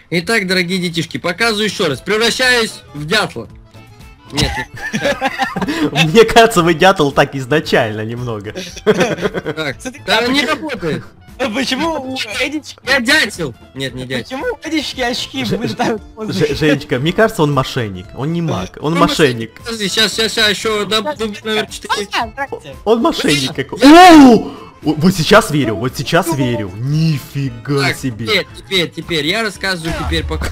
Итак, дорогие детишки, показываю еще раз. Превращаюсь в дятла. Нет. Мне кажется, вы дятел так изначально немного. Так, да не работает. Почему у Эдички... Я дятел. Нет, не дятел. Почему у Эдички очки вылетают? Женечка, мне кажется, он мошенник. Он не маг, он мошенник. Подожди, сейчас, еще номер 4. Он мошенник какой. Оу! Вот сейчас верю, вот сейчас верю. Нифига Так, себе. теперь, я рассказываю теперь пока.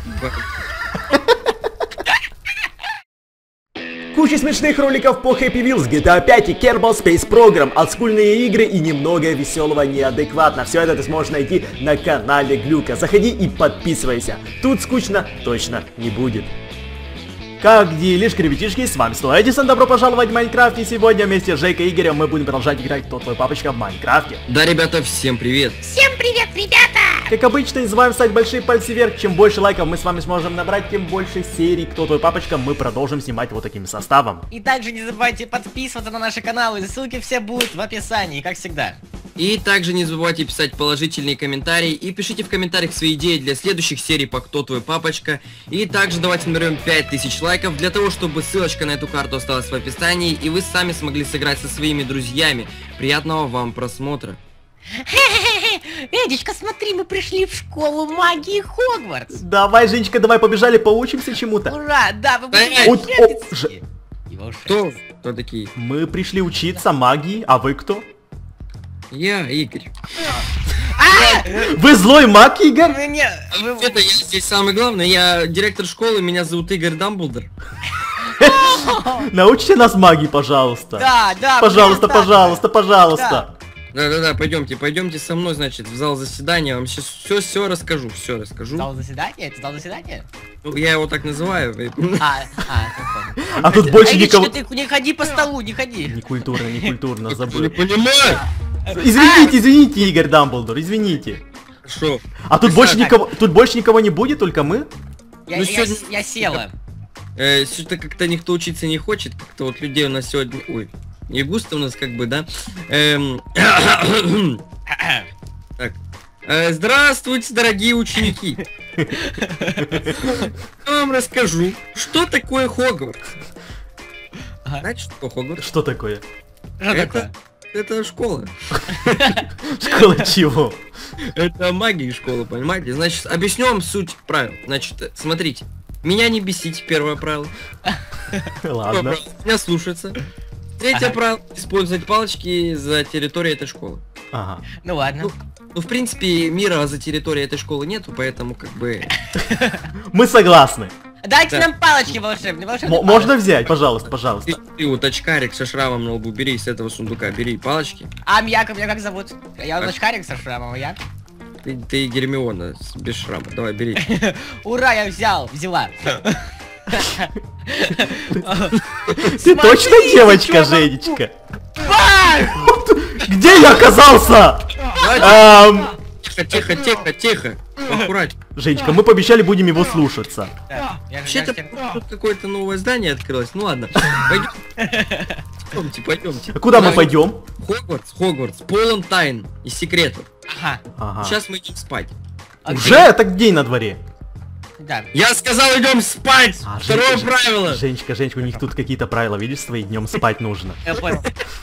Куча смешных роликов по Happy Wheels, GTA 5 и Kerbal Space Program, олдскульные игры и немного веселого неадекватно. Все это ты сможешь найти на канале Глюка. Заходи и подписывайся. Тут скучно точно не будет. Как делишки, ребятишки, с вами снова Эдисон, добро пожаловать в Майнкрафт, и сегодня вместе с Жейкой и Игорем мы будем продолжать играть «Кто твой папочка» в Майнкрафте. Да, ребята, всем привет! Всем привет, ребята! Как обычно, не забываем ставить большие пальцы вверх, чем больше лайков мы с вами сможем набрать, тем больше серий «Кто твой папочка» мы продолжим снимать вот таким составом. И также не забывайте подписываться на наши каналы, ссылки все будут в описании, как всегда. И также не забывайте писать положительные комментарии и пишите в комментариях свои идеи для следующих серий по «Кто твой папочка». И также давайте наберем 5000 лайков для того, чтобы ссылочка на эту карту осталась в описании и вы сами смогли сыграть со своими друзьями. Приятного вам просмотра. Эдичка, смотри, мы пришли в школу магии Хогвартс. Давай, Женечка, давай побежали, поучимся чему-то. Ура, да, вы будете Кто такие? Мы пришли учиться магии, а вы кто? Я, Игорь. Вы злой маг, Игорь? Это я здесь самый главный, я директор школы, меня зовут Игорь Дамблдор. Научите нас магии, пожалуйста. Да, пожалуйста, пожалуйста, пожалуйста. Да, пойдемте со мной, значит, в зал заседания, я вам сейчас все расскажу, Зал заседания? Это зал заседания? Ну, я его так называю. А тут больше никого... Ты не ходи по столу, не ходи. Некультурно, забыл. Не понимаю. Извините, Игорь Дамблдор, извините. Хорошо. А тут больше никого не будет, только мы? Я села. Что-то как-то никто учиться не хочет, как-то вот людей у нас сегодня... Ой, не густо у нас как бы, да? Так. Здравствуйте, дорогие ученики. Я вам расскажу, что такое Хогвартс. Знаете, что такое Хогвартс? Что такое? Это школа. Школа чего? Это магия школа, понимаете? Значит, объясню вам суть правил. Значит, смотрите. Меня не бесить, первое правило. Ладно. Меня слушаться. Третье правило — использовать палочки за территорией этой школы. Ага. Ну ладно. Ну, в принципе, мира за территорией этой школы нету, поэтому как бы... Мы согласны. Дайте нам палочки волшебные. Можно взять, пожалуйста. Ты вот очкарик со шрамом на лбу, бери из этого сундука, бери палочки. А меня как зовут? Я очкарик со шрамом, а я? Ты Гермиона без шрама, давай, бери. Ура, я взяла. Ты точно девочка, Женечка? Где я оказался? Тихо. Аккуратнее. Женечка, мы пообещали, будем его слушаться. Вообще-то тут какое-то новое здание открылось. Ну ладно. Пойдемте. А куда мы пойдем? Хогвартс, полон тайн и секретов. Ага. Сейчас мы идем спать. Уже? Так день на дворе. Да. Я сказал, идем спать! Второе правило! Женечка, у них тут какие-то правила, видишь, свои, днем спать нужно. Я понял.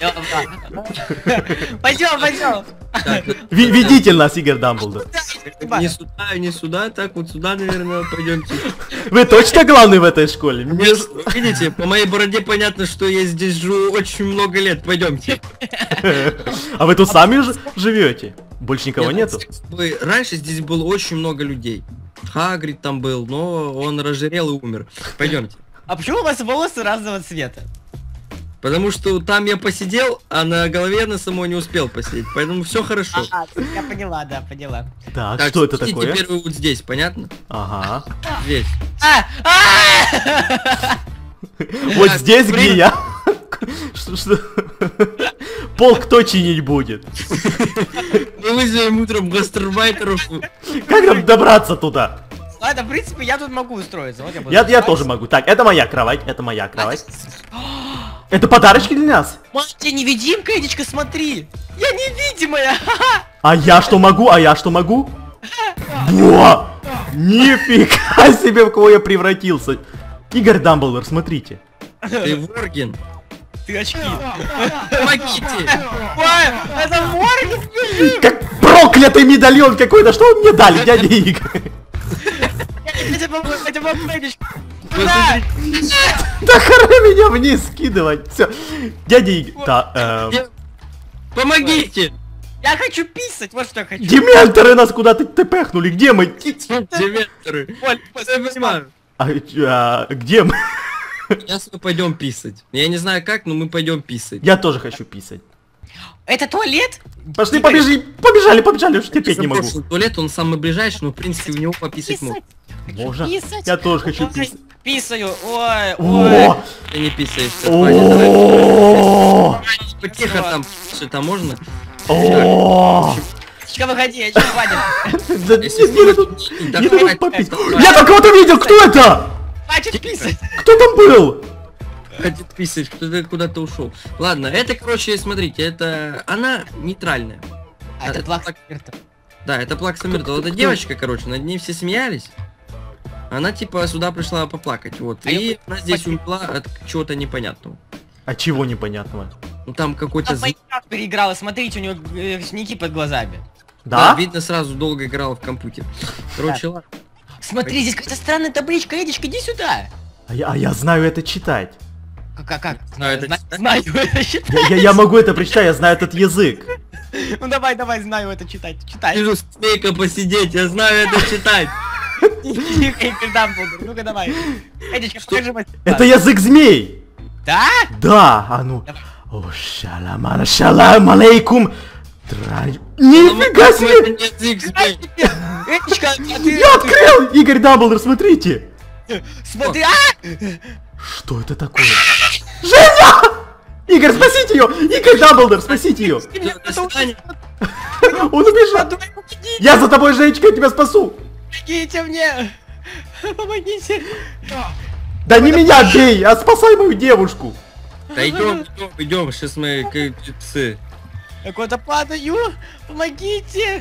Пойдем. Ведите нас, Игорь Дамблдор. Не сюда, так вот сюда, наверное, пойдемте. Вы точно главный в этой школе? Видите, по моей бороде понятно, что я здесь живу очень много лет. Пойдемте. А вы тут сами живете? Больше никого нету? Раньше здесь было очень много людей. Хагрид там был, но он разжирел и умер. Пойдемте. А почему у вас волосы разного цвета? Потому что там я посидел, а на голове на самой не успел посидеть. Поэтому все хорошо. Я поняла, да, поняла. Так, что это такое? Теперь вы вот здесь, понятно? Ага. Здесь. Вот здесь, где я? Что? Пол кто чинить будет? Мы вызовем утром гастарбайтеров. Как нам добраться туда? Ладно, в принципе, я тут могу устроиться. Вот я тоже могу. Так, это моя кровать, Это подарочки для нас? Может, тебе невидимка, Эдичка, смотри. Я невидимая. А я что могу? Буа! Нифига себе, в кого я превратился. Игорь Дамблдор, смотрите. Ты Воргин. Ты очки. Помогите! Ой, это Морган! Как проклятый медальон какой-то. Что вы мне дали, дядя Игорь? Я тебе помогу. Посмотри. Да хара меня вниз скидывать. Все. Дядя Игорь. Да, Помогите! Я хочу писать, вот что я хочу. Дементоры нас куда-то тпхнули. Где мы? Дементоры. Оль, Я понимаю. Где мы? Сейчас мы пойдем писать. Я не знаю как, но мы пойдем писать. Я тоже хочу писать. Это туалет? Пошли, побежали, уж терпеть не могу. Прошлый туалет, он самый ближайший, но в принципе в него пописать можно. Можно? Писать. Я тоже хочу Ой, писать. Писаю, ой. О! Ты не писаешься, Ваня, давай. О! Тихо там, что-то можно? О! Чё, выходи, я чё, Ваня? Да Если не сможешь, дадут давай. попить. Я там кого-то видел, кто это? Хватит писать. Кто там был? Хватит писать, кто-то куда-то ушел. Ладно, это, короче, смотрите, это... Она нейтральная. А, это Это плакса так- Миртл. Да, это Плакса Миртл. Это девочка, короче, над ней все смеялись. Она, типа, сюда пришла поплакать, вот. А И я она здесь умерла от чего-то непонятного. А чего непонятного? Ну, там какой-то... Она переиграла, смотрите, у него синяки под глазами. Да? видно, сразу долго играла в компьютер. Короче, ладно. Смотри, здесь какая-то странная табличка, Эдичка, иди сюда. А я знаю это читать. Как? Знаю это Зна- читать. Знаю это читать. Я могу это прочитать, я знаю этот язык. Ну давай, знаю это читать. Читай. Вижу, смейка посидеть, я знаю это читать. Тихо, Игорь Дамблдор, ну-ка давай. Эдичка, покажи мастер. Это язык змей. Да? Да, а ну. Давай. О, шалам алейкум. Нифига себе! Эдичка, а ты... Я открыл! Игорь Дамблдор, смотрите! Смотри, Что это такое? Женя! Игорь, спасите ее! Игорь Дамблдор, спасите ее! До свидания. Он убежал! Я за тобой, Женечка, я тебя спасу! Помогите мне! Помогите! Да не меня бей, а спасай мою девушку! Да идем, сейчас мы Я куда-то падаю! Помогите!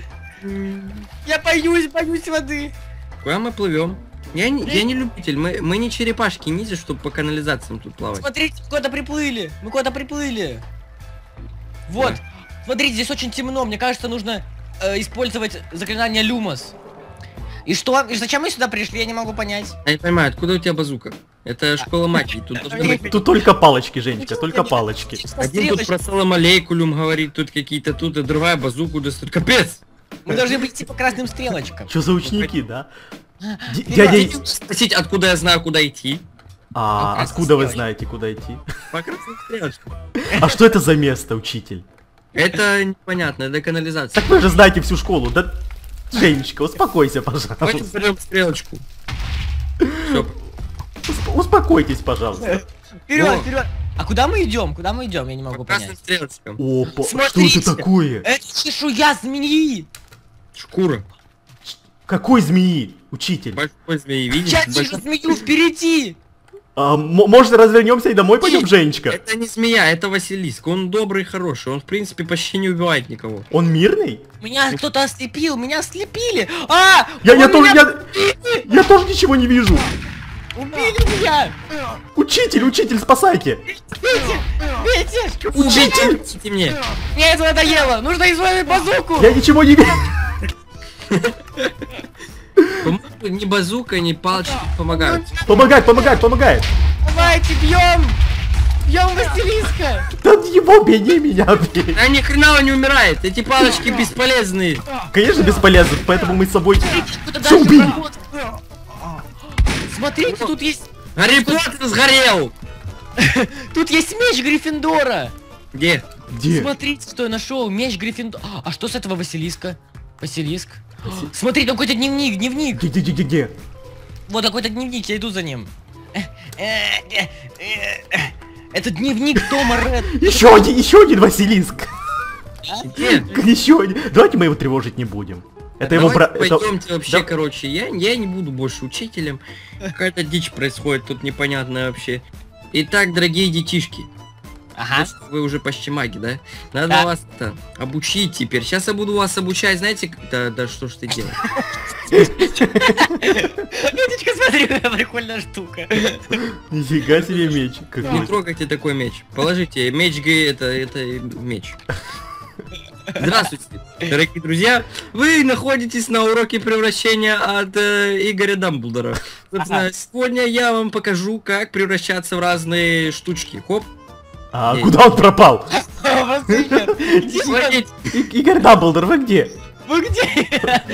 Я боюсь воды! Куда мы плывем? Я не любитель, мы не черепашки ниндзя, чтобы по канализациям тут плавать. Смотрите, мы куда-то приплыли! Вот! Да. Смотрите, здесь очень темно, мне кажется, нужно использовать заклинание Люмос. И что? И зачем мы сюда пришли, я не могу понять. Я не понимаю, откуда у тебя базука? Это школа магии, тут должны быть... Тут только палочки, Женечка, только палочки. Один тут про салам алейкулюм говорит, тут какие-то тут, и другая базуку достает. Капец! Мы должны идти по красным стрелочкам. Что за ученики, да? Вперед, Дядя... идем. Спросить, откуда я знаю, куда идти? А откуда вы знаете, куда идти? По красным стрелочкам. А что это за место, учитель? Это непонятно, это канализация. Так вы же знаете всю школу, да? Женечка, успокойся, Давайте пожалуйста. берем стрелочку. Всё. Успокойтесь, пожалуйста. Вперед, О. вперед! А куда мы идем? Куда мы идем? Я не могу По красным понять. стрелочкам. Опа, что Смотрите. это такое? Это чешуя змеи! Шкура. Какой змеи, учитель? Большой змеи, видишь? Я вижу змею впереди! Может, развернемся и домой пойдем, Женечка? Это не змея, это Василиск. Он добрый и хороший. Он, в принципе, почти не убивает никого. Он мирный? Меня кто-то ослепил, меня ослепили! А! Я Он тоже, меня я тоже ничего не вижу. убили меня! Учитель, спасайте. Бейте! Учитель! Помогите мне. Мне это надоело! Нужно использовать базуку! Я ничего не вижу. Ни базука, ни палочки помогают. Помогает. Давайте, бьем! Бьем Василиска! Да его бей, не меня бей. Да ни хрена он не умирает. Эти палочки бесполезные. Конечно, бесполезно, поэтому мы с собой... Кто-то Всё, даже убили. проход. Смотрите, тут есть... Гарри Поттер сгорел. Тут есть меч Гриффиндора! Где? Где? Смотрите, что я нашел. Меч Гриффиндора. А что с этого Василиска? Василиск. Смотри, там какой-то дневник. Где? Вот какой-то дневник, я иду за ним. Это дневник Тома Редда. Еще один Василиск. Где? Еще один. Давайте мы его тревожить не будем. Это его брат. Пойдемте вообще, Да. короче, я не буду больше учителем. Какая-то дичь происходит тут непонятная вообще. Итак, дорогие детишки, Ага. Вы уже почти маги, да? Надо Да. вас-то обучить теперь. Сейчас я буду вас обучать, знаете, да что ж ты делаешь? Эдичка, смотри, какая прикольная штука. Нифига себе меч. Не Какой. трогайте такой меч. Положите, меч это меч. Здравствуйте, дорогие друзья. Вы находитесь на уроке превращения от Игоря Дамблдора. Собственно, сегодня я вам покажу, как превращаться в разные штучки. Хоп. А куда он пропал? Смотрите. Игорь Дамблдор, вы где? Вы где?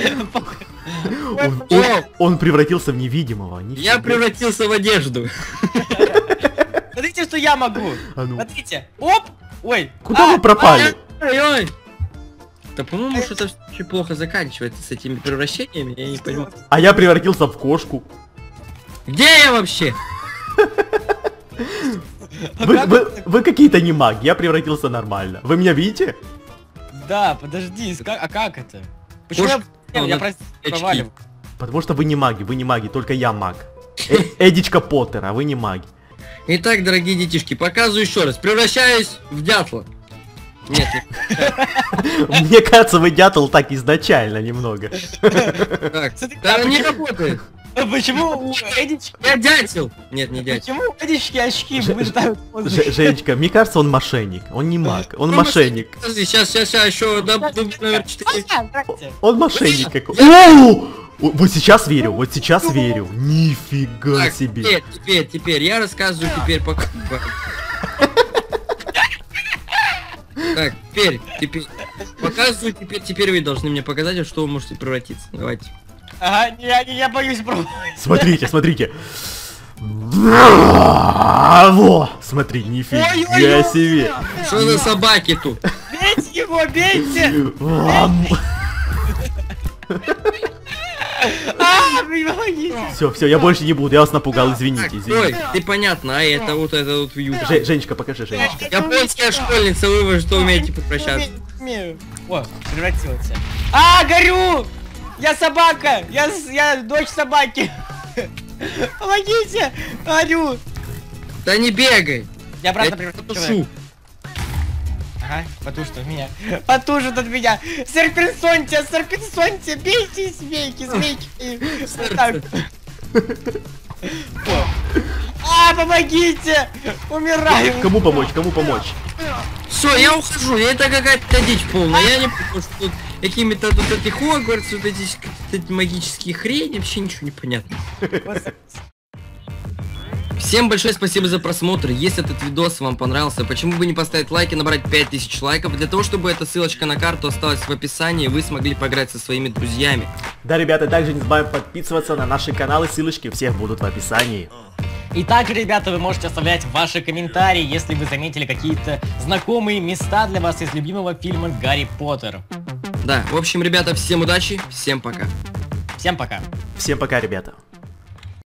Он превратился в невидимого. Я превратился в одежду. Смотрите, что я могу. А ну. Смотрите. Оп! Ой. Куда вы пропали? Ой-ой. Да, по-моему, что-то очень плохо заканчивается с этими превращениями, я не понимаю. А я превратился в кошку. Где я вообще? Вы какие-то не маги, я превратился нормально. Вы меня видите? Да, подожди, а как это? Почему Кошка, я она проваливаю? Потому что вы не маги, только я маг. Эдичка Поттер, а вы не маги. Итак, дорогие детишки, показываю еще раз. Превращаюсь в дятла. Нет, Мне кажется, вы дятел так изначально немного. так. Смотри, Да а не почему- работает. А почему у Эдички... Я дятел. Нет, не дятел. Почему у Эдички очки вылетают в воздух? Женечка, мне кажется, он мошенник. Он не маг, он мошенник. Подожди, сейчас, еще номер 4. Здрасте. Он мошенник какой. Оу! Вот сейчас верю, вот сейчас верю. Нифига Так, себе. теперь, я рассказываю теперь пока. Так, теперь, показываю, теперь вы должны мне показать, во что вы можете превратиться. Давайте. Ага, я боюсь пробовать. Смотрите. Во! Смотри, нифига Ой-ой-ой. себе. Что за собаки тут? Бейте его, бейте! Все, я больше не буду, я вас напугал, Так, извините. ой, ты понятно, а это вот вью. Женечка, покажи, Женечка. Японская школьница, вы что умеете превращаться? Умею. О, превратился. А, горю! Я собака! Я дочь собаки! Помогите! Горю! Да не бегай! Я обратно Я превратился. потушу. Ага, потушит от меня. Потушит от меня. Серпенсонте, бейте, змейки. Вот так. О. А, помогите! Умираю! Кому помочь? Все, я ухожу, это какая-то дичь полная. Я не понимаю, что тут какими-то тут эти Хогвартс, вот эти магические хрени, вообще ничего не понятно. Всем большое спасибо за просмотр. Если этот видос вам понравился, почему бы не поставить лайк и набрать 5000 лайков, для того, чтобы эта ссылочка на карту осталась в описании, и вы смогли поиграть со своими друзьями. Да, ребята, также не забываем подписываться на наши каналы, ссылочки у всех будут в описании. И также, ребята, вы можете оставлять ваши комментарии, если вы заметили какие-то знакомые места для вас из любимого фильма «Гарри Поттер». Да, в общем, ребята, всем удачи, всем пока. Всем пока. Всем пока, ребята.